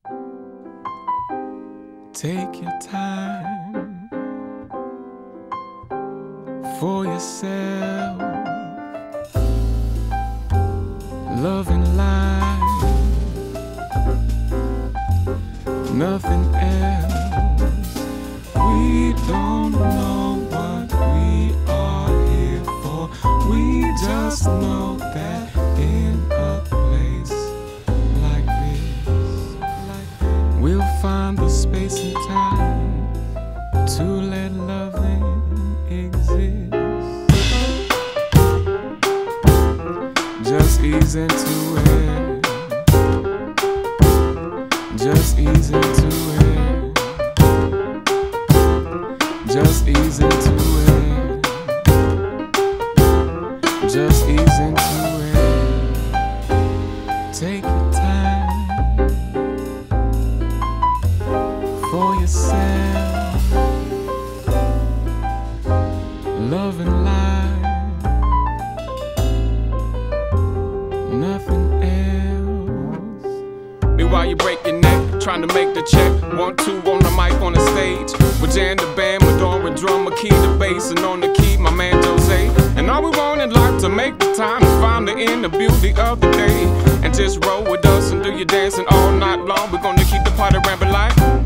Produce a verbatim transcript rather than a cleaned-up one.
Take your time for yourself. Loving life, nothing else. We don't know what we are here for. We just know that in a place like this, we'll find the space and time to let loving exist. Just ease into it. Just ease into it. Just ease into it. Just ease into it. Take your time for yourself. Loving life, nothing else. Be while you break your neck, trying to make the check. One, two on the mic on the stage. With Jan the band, Madonna drummer, key the bass, and on the key, my man Jose. And all we want in life to make the time to find the inner beauty of the day. And just roll with us and do your dancing all night long. We're gonna keep the party rampant like